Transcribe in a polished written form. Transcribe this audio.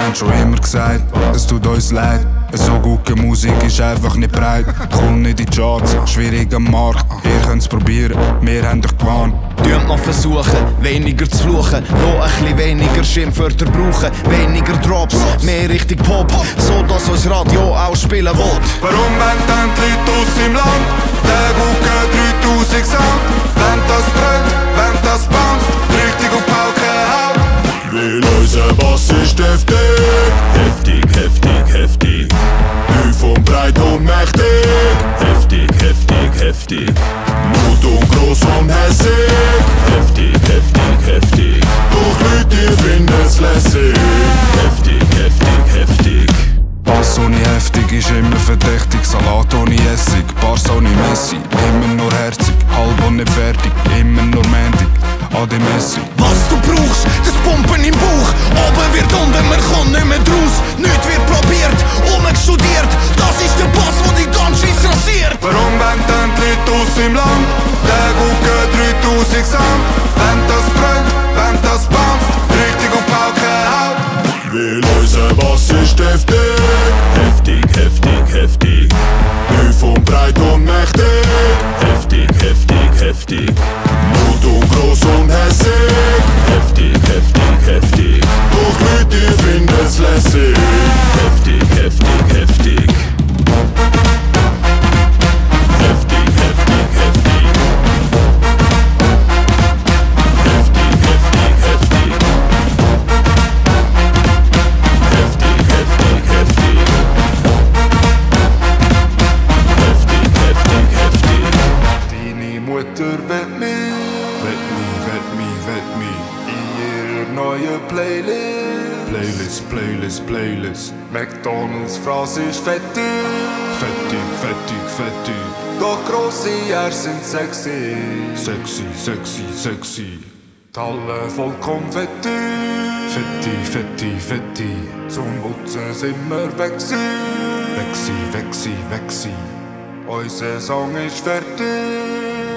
haben schon immer gesagt, es tut uns leid. So gute Musik ist einfach nicht breit. Kommt nicht in die Charts, schwierig am Markt. Ihr könnt's probieren, wir haben euch gewarnt. Tönt mal versuchen, weniger zu fluchen, noch ein bisschen weniger Schimpfwörter brauchen, weniger Drops, mehr Richtung Pop, so dass uns Radio auch spielen will. Warum wollen dann die Leute aus im Land den Gucken 3000 Sound? Wenn das brennt, wenn das bounce, richtig auf Pauke haut. Weil unser Bass ist heftig, heftig, heftig, heftig. Tief und breit und mächtig, heftig, heftig, heftig. Laut und gross und hässig, heftig, heftig, heftig. Doch Leute, ihr findet's lässig, heftig, heftig, heftig. Bass ohne heftig ist immer verdächtig. Salat ohne Essig, Bars ohne Messi. Immer nur herzig, halb und nicht fertig. Immer nur Mendig, Ade Messi. Was du brauchst, das Pumpen im Bauch. Oben wird unten, man kommt nicht mehr draus. Nichts wird probiert, umgestudiert. Das ist der Bass, der die ganze Scheiß rasiert. Warum wollen dann die Leute aus im Land den Gucken 3000 Sound? Wenn das brennt, wenn das bounce, richtig auf Pauke haut. Weil unser Bass ist heftig, heftig, heftig, heftig. Tief und breit und mächtig, heftig, heftig, heftig. Laut und gross und hässig, heftig, heftig, heftig. Doch Leute, ihr findet's lässig, heftig, heftig, heftig. Heftig, heftig, heftig. Heftig, heftig, heftig. Heftig, heftig, heftig. Heftig, heftig, heftig. Deine Mutter will mich, Wett mich. in ihrer neuen Playlist. Playlist. McDonalds Phrase ist fettig, Fettig. doch grosse Ärs sind sexy. Sexy. Die Halle voll Konfetti, Fetti. zum Putzen sind wir weg gewesen. Wexi. Unser Song ist fertig.